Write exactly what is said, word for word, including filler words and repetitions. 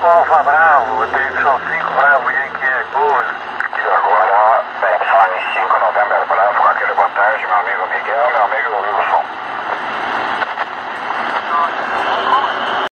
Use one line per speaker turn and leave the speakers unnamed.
Alfa Bravo, atenção cinco Bravo, Yankee Boas.
E agora, Pepsone cinco November Bravo, com aquele boa tarde, meu amigo Miguel, meu amigo Wilson.